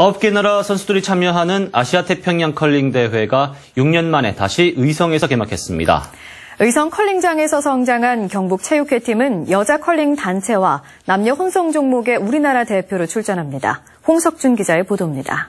9개 나라 선수들이 참여하는 아시아 태평양 컬링 대회가 6년 만에 다시 의성에서 개막했습니다. 의성 컬링장에서 성장한 경북 체육회팀은 여자 컬링 단체와 남녀 혼성 종목의 우리나라 대표로 출전합니다. 홍석준 기자의 보도입니다.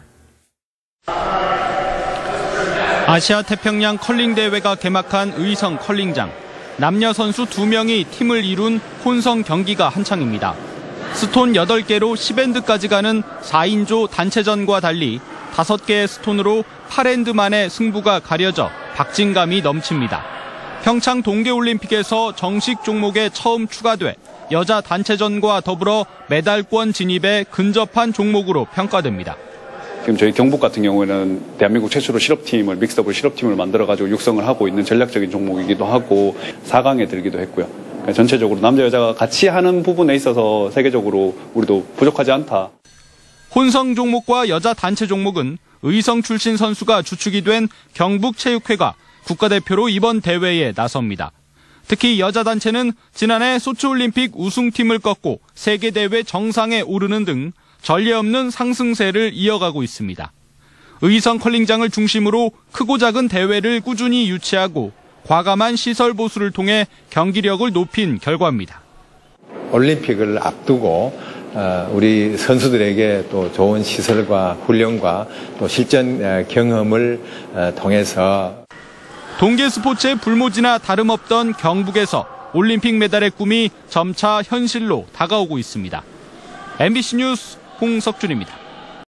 아시아 태평양 컬링 대회가 개막한 의성 컬링장. 남녀 선수 2명이 팀을 이룬 혼성 경기가 한창입니다. 스톤 8개로 10엔드까지 가는 4인조 단체전과 달리 5개의 스톤으로 8엔드 만에 승부가 가려져 박진감이 넘칩니다. 평창 동계올림픽에서 정식 종목에 처음 추가돼 여자 단체전과 더불어 메달권 진입에 근접한 종목으로 평가됩니다. 지금 저희 경북 같은 경우에는 대한민국 최초로 실업팀을, 믹스더블 실업팀을 만들어가지고 육성을 하고 있는 전략적인 종목이기도 하고 4강에 들기도 했고요. 그러니까 전체적으로 남자, 여자가 같이 하는 부분에 있어서 세계적으로 우리도 부족하지 않다. 혼성 종목과 여자 단체 종목은 의성 출신 선수가 주축이 된 경북체육회가 국가대표로 이번 대회에 나섭니다. 특히 여자 단체는 지난해 소치올림픽 우승팀을 꺾고 세계대회 정상에 오르는 등 전례 없는 상승세를 이어가고 있습니다. 의성 컬링장을 중심으로 크고 작은 대회를 꾸준히 유치하고 과감한 시설 보수를 통해 경기력을 높인 결과입니다. 올림픽을 앞두고 우리 선수들에게 또 좋은 시설과 훈련과 또 실전 경험을 통해서 동계 스포츠의 불모지나 다름없던 경북에서 올림픽 메달의 꿈이 점차 현실로 다가오고 있습니다. MBC 뉴스 홍석준입니다.